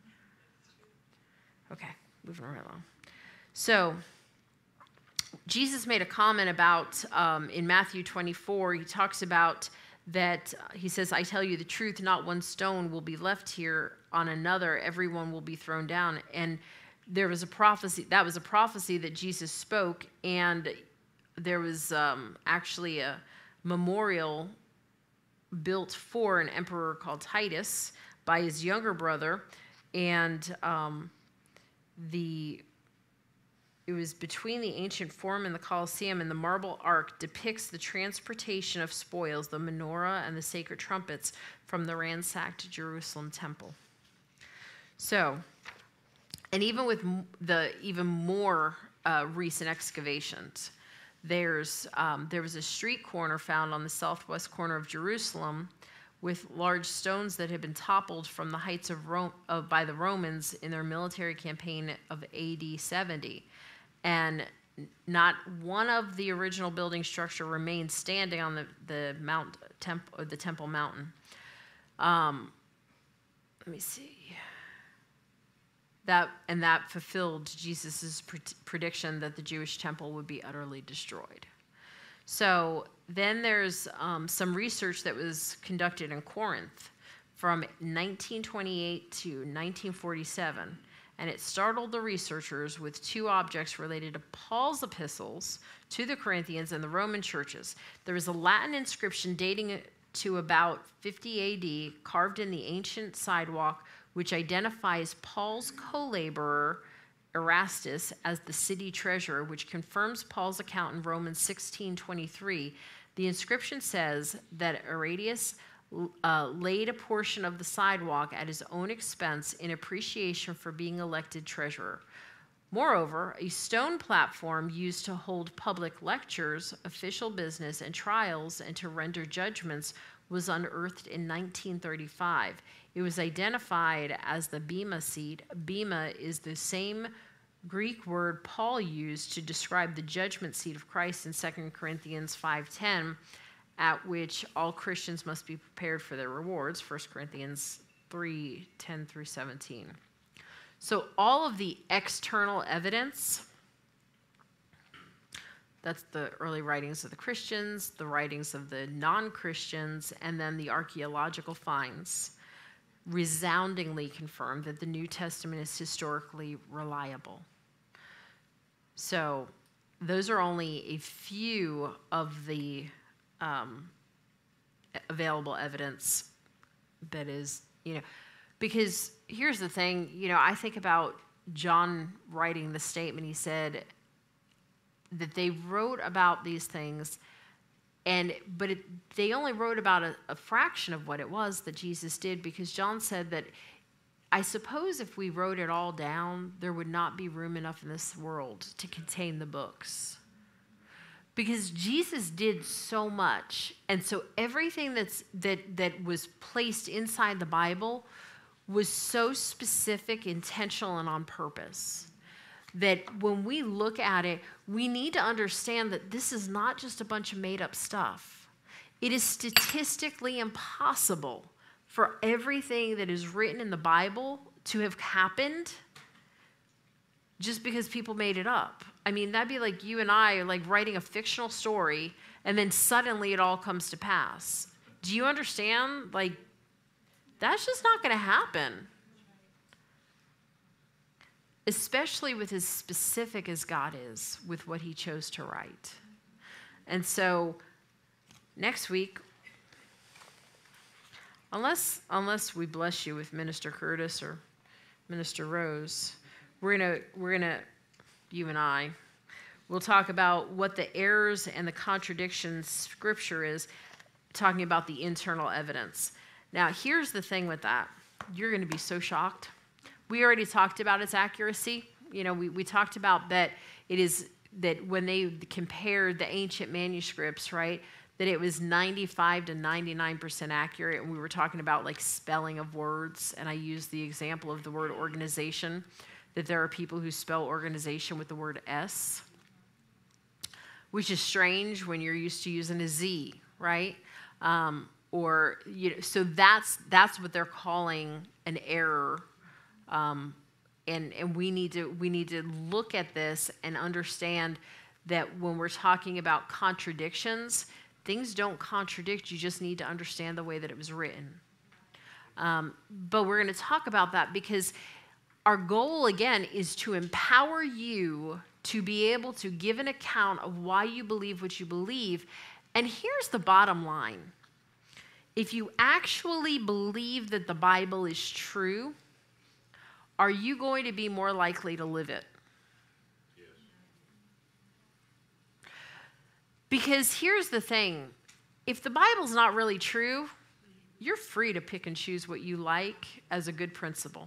Okay, moving right along. So Jesus made a comment about, in Matthew 24, he talks about that, he says, I tell you the truth, not one stone will be left here on another, everyone will be thrown down. And there was a prophecy, that was a prophecy that Jesus spoke, and there was actually a memorial built for an emperor called Titus by his younger brother, and it was between the ancient Forum and the Colosseum, and the marble ark depicts the transportation of spoils, the menorah and the sacred trumpets from the ransacked Jerusalem temple. So, and even with the even more recent excavations, there was a street corner found on the southwest corner of Jerusalem with large stones that had been toppled from the heights of by the Romans in their military campaign of AD 70. And not one of the original building structure remained standing on the Temple Mountain. Let me see. That fulfilled Jesus' prediction that the Jewish temple would be utterly destroyed. So then there's some research that was conducted in Corinth from 1928 to 1947. And it startled the researchers with two objects related to Paul's epistles to the Corinthians and the Roman churches. There was a Latin inscription dating to about 50 AD, carved in the ancient sidewalk, which identifies Paul's co-laborer, Erastus, as the city treasurer, which confirms Paul's account in Romans 16:23. The inscription says that Erastus laid a portion of the sidewalk at his own expense in appreciation for being elected treasurer. Moreover, a stone platform used to hold public lectures, official business, and trials, and to render judgments was unearthed in 1935. It was identified as the Bema seat. Bema is the same Greek word Paul used to describe the judgment seat of Christ in 2 Corinthians 5:10, at which all Christians must be prepared for their rewards, 1 Corinthians 3:10 through 17. So all of the external evidence, that's the early writings of the Christians, the writings of the non-Christians, and then the archaeological finds, resoundingly confirm that the New Testament is historically reliable. So those are only a few of the available evidence that is, because here's the thing, I think about John writing the statement. He said that they wrote about these things But they only wrote about a fraction of what it was that Jesus did, because John said that, I suppose if we wrote it all down, there would not be room enough in this world to contain the books. Because Jesus did so much, and so everything that was placed inside the Bible was so specific, intentional, and on purpose, that when we look at it, we need to understand that this is not just a bunch of made-up stuff. It is statistically impossible for everything that is written in the Bible to have happened just because people made it up. I mean, that'd be like you and I like writing a fictional story, and then suddenly it all comes to pass. Do you understand? Like, that's just not going to happen. Especially with as specific as God is with what he chose to write. And so next week, unless we bless you with Minister Curtis or Minister Rose, we're gonna you and I will talk about what the errors and the contradictions Scripture is, talking about the internal evidence. Now, here's the thing with that. You're going to be so shocked. We already talked about its accuracy. You know, we talked about that it is that when they compared the ancient manuscripts, right, that it was 95 to 99% accurate. And we were talking about like spelling of words. And I used the example of the word organization, that there are people who spell organization with the word S, which is strange when you're used to using a Z, right? Or, you know, so that's what they're calling an error. And we need to look at this and understand that when we're talking about contradictions, things don't contradict. You just need to understand the way that it was written. But we're going to talk about that because our goal, again, is to empower you to be able to give an account of why you believe what you believe. And here's the bottom line. If you actually believe that the Bible is true, are you going to be more likely to live it? Yes. Because here's the thing. If the Bible's not really true, you're free to pick and choose what you like as a good principle.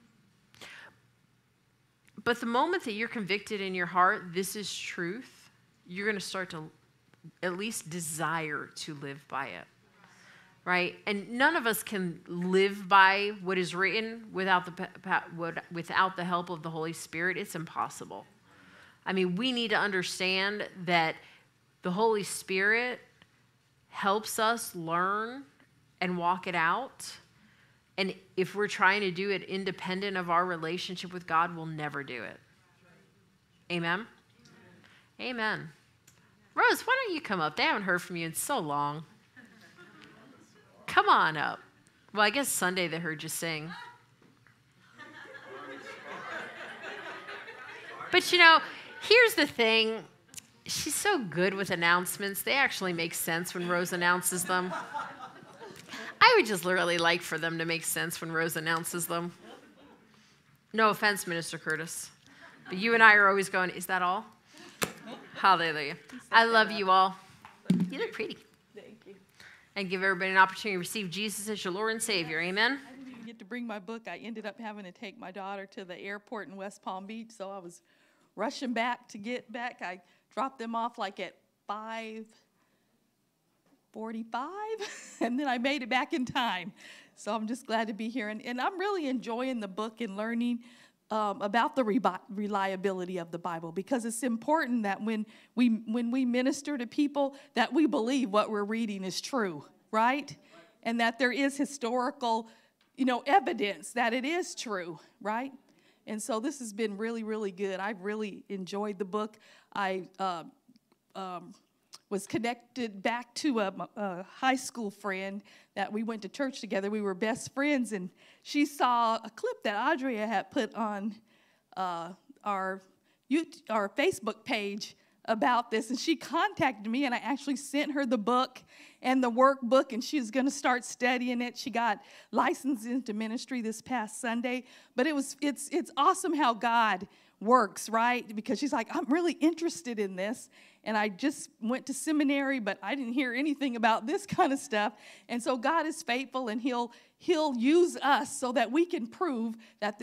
But the moment that you're convicted in your heart, this is truth, you're going to start to at least desire to live by it. Right? And none of us can live by what is written without the help of the Holy Spirit. It's impossible. I mean, we need to understand that the Holy Spirit helps us learn and walk it out. And if we're trying to do it independent of our relationship with God, we'll never do it. Amen? Amen. Rose, why don't you come up? They haven't heard from you in so long. Come on up. Well, I guess Sunday they heard you sing. But you know, here's the thing. She's so good with announcements. They actually make sense when Rose announces them. I would just really like for them to make sense when Rose announces them. No offense, Minister Curtis. But you and I are always going, is that all? Hallelujah. I love you all. You look pretty. And give everybody an opportunity to receive Jesus as your Lord and Savior. Amen? I didn't even get to bring my book. I ended up having to take my daughter to the airport in West Palm Beach, so I was rushing back to get back. I dropped them off like at 5:45, and then I made it back in time. So I'm just glad to be here. And I'm really enjoying the book and learning about the reliability of the Bible, because it's important that when we minister to people that we believe what we're reading is true, right? And that there is historical, evidence that it is true, right? And so this has been really, really good. I've really enjoyed the book. I was connected back to a high school friend that we went to church together. We were best friends, and she saw a clip that Audrey had put on our Facebook page about this, and she contacted me, and I actually sent her the book and the workbook, and she was going to start studying it. She got licensed into ministry this past Sunday, but it's awesome how God works, right? Because she's like, I'm really interested in this. And I just went to seminary, but I didn't hear anything about this kind of stuff. And so God is faithful, and He'll use us so that we can prove that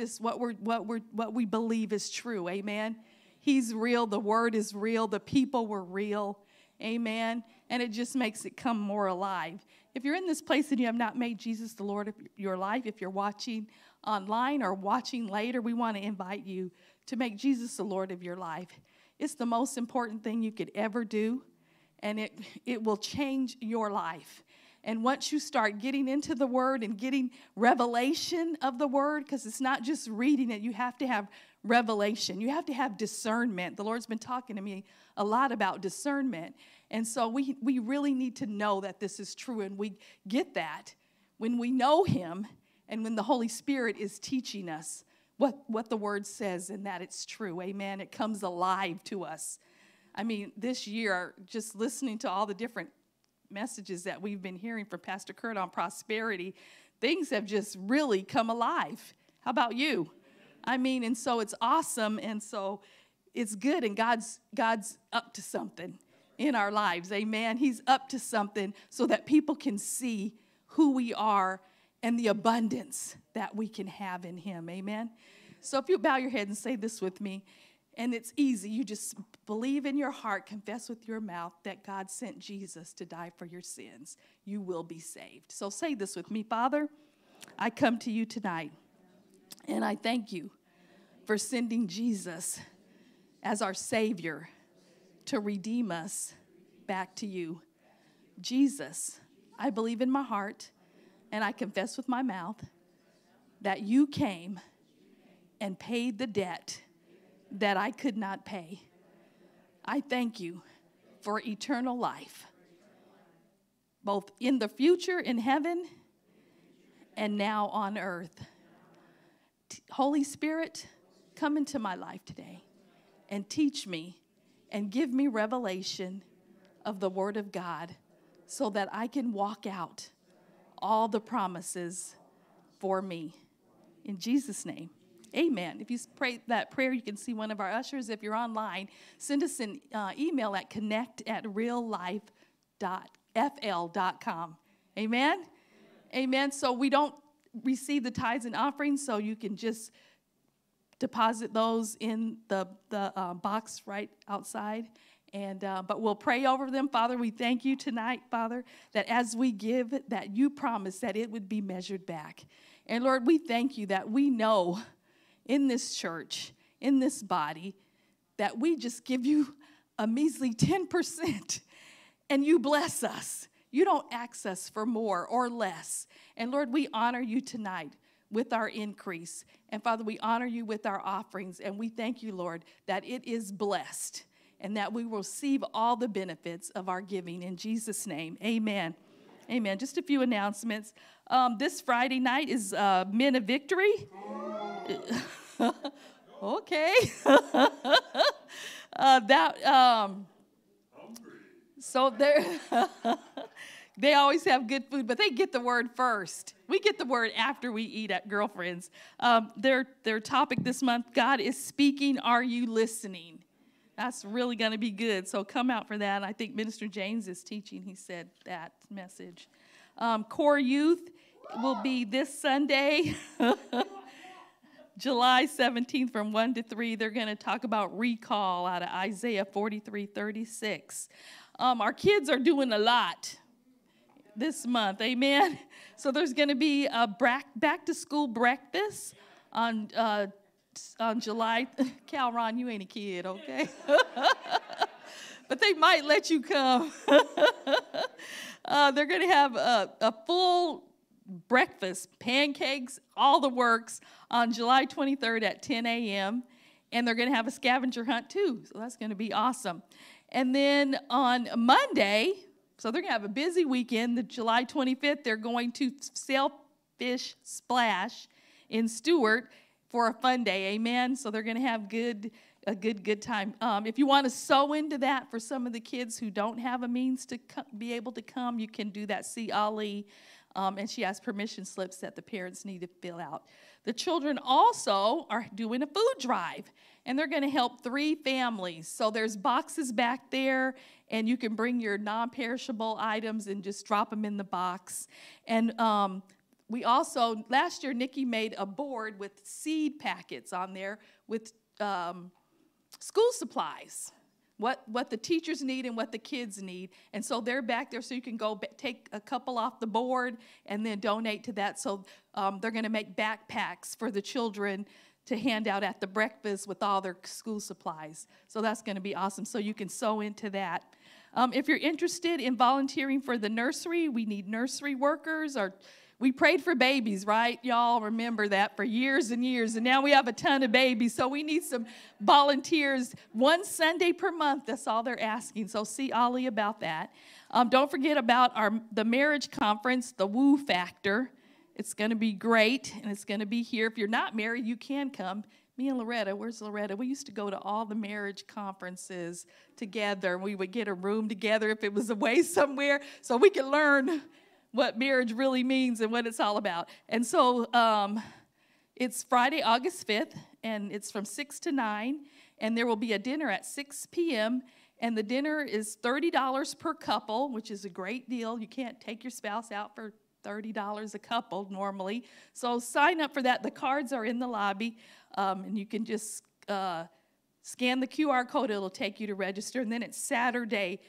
what we believe is true. Amen. He's real. The Word is real. The people were real. Amen. And it just makes it come more alive. If you're in this place and you have not made Jesus the Lord of your life, if you're watching online or watching later, we want to invite you to make Jesus the Lord of your life. It's the most important thing you could ever do, and it will change your life. And once you start getting into the Word and getting revelation of the Word, because it's not just reading it, you have to have revelation. You have to have discernment. The Lord's been talking to me a lot about discernment. And so we really need to know that this is true, and we get that when we know Him and when the Holy Spirit is teaching us what the Word says and that it's true. Amen. It comes alive to us. I mean, this year, just listening to all the different messages that we've been hearing from Pastor Kurt on prosperity, things have just really come alive. How about you? I mean, and so it's awesome, and so it's good, and God's up to something in our lives. Amen. He's up to something so that people can see who we are and the abundance that we can have in Him. Amen. So if you bow your head and say this with me, and it's easy. You just believe in your heart, confess with your mouth that God sent Jesus to die for your sins. You will be saved. So say this with me. Father, I come to you tonight, and I thank you for sending Jesus as our Savior to redeem us back to you. Jesus, I believe in my heart, and I confess with my mouth that you came and paid the debt that I could not pay. I thank you for eternal life, both in the future in heaven and now on earth. Holy Spirit, come into my life today and teach me and give me revelation of the Word of God so that I can walk out all the promises for me. In Jesus' name, amen. If you pray that prayer, you can see one of our ushers. If you're online, send us an email at connect@reallife.fl.com. Amen? Amen. So we don't receive the tithes and offerings, so you can just deposit those in the box right outside. But we'll pray over them. Father, we thank you tonight, Father, that as we give, that you promised that it would be measured back. And Lord, we thank you that we know in this church, in this body, that we just give you a measly 10%, and you bless us. You don't ask us for more or less. And Lord, we honor you tonight with our increase. And Father, we honor you with our offerings. And we thank you, Lord, that it is blessed and that we will receive all the benefits of our giving. In Jesus' name, amen. Amen. Just a few announcements. This Friday night is Men of Victory. Okay. So they always have good food, but they get the word first. We get the word after we eat at Girlfriends. Their topic this month, God is speaking, are you listening? That's really going to be good. So come out for that. I think Minister James is teaching, he said, that message. Core Youth will be this Sunday, July 17th from 1 to 3. They're going to talk about recall out of Isaiah 43:36. Our kids are doing a lot this month, amen? So there's going to be a back-to-school breakfast on July. Cal Ron, you ain't a kid, okay? But they might let you come. They're going to have a full breakfast, pancakes, all the works, on July 23rd at 10 a.m. And they're going to have a scavenger hunt, too. So that's going to be awesome. And then on Monday, so they're going to have a busy weekend. The July 25th, they're going to Sailfish Splash in Stuart for a fun day, amen? So they're going to have a good time. If you want to sow into that for some of the kids who don't have a means to be able to come, you can do that. See Ali And she has permission slips that the parents need to fill out. The children also are doing a food drive, and they're going to help 3 families. So there's boxes back there, and you can bring your non-perishable items and just drop them in the box. And we also, last year, Nikki made a board with seed packets on there with school supplies, what the teachers need and what the kids need. And so they're back there, so you can go take a couple off the board and then donate to that. So they're going to make backpacks for the children to hand out at the breakfast with all their school supplies. So that's going to be awesome. So you can sew into that. If you're interested in volunteering for the nursery, we need nursery workers. We prayed for babies, right? Y'all remember that for years and years. And now we have a ton of babies. So we need some volunteers 1 Sunday per month. That's all they're asking. So see Ollie about that. Don't forget about the marriage conference, the Woo Factor. It's going to be great, and it's going to be here. If you're not married, you can come. Me and Loretta, where's Loretta? We used to go to all the marriage conferences together. We would get a room together if it was away somewhere so we could learn what marriage really means and what it's all about. And so it's Friday, August 5th, and it's from 6 to 9, and there will be a dinner at 6 p.m., and the dinner is $30 per couple, which is a great deal. You can't take your spouse out for $30 a couple normally. So sign up for that. The cards are in the lobby, and you can just scan the QR code. It'll take you to register, and then it's Saturday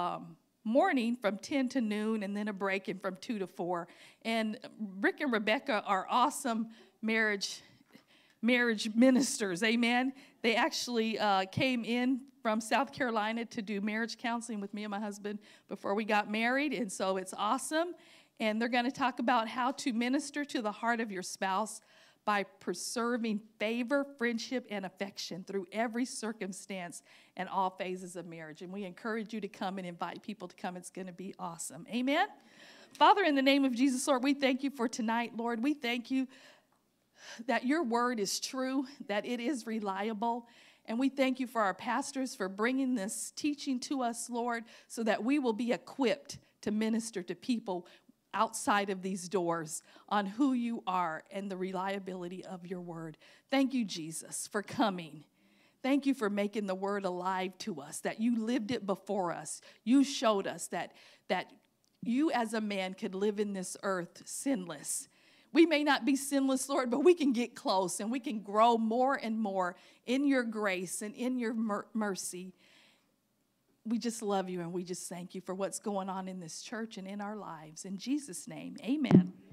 morning from 10 to noon, and then a break and from 2 to 4. And Rick and Rebecca are awesome marriage ministers, amen. They actually came in from South Carolina to do marriage counseling with me and my husband before we got married, and so it's awesome. And they're going to talk about how to minister to the heart of your spouse by preserving favor, friendship, and affection through every circumstance and all phases of marriage. And we encourage you to come and invite people to come. It's going to be awesome. Amen? Father, in the name of Jesus, Lord, we thank you for tonight, Lord. We thank you that your word is true, that it is reliable. And we thank you for our pastors for bringing this teaching to us, Lord, so that we will be equipped to minister to people outside of these doors on who you are and the reliability of your word. Thank you, Jesus, for coming. Thank you for making the word alive to us, that you lived it before us. You showed us that you as a man could live in this earth sinless. We may not be sinless, Lord, but we can get close and we can grow more and more in your grace and in your mercy. We just love you, and we just thank you for what's going on in this church and in our lives. In Jesus' name, amen.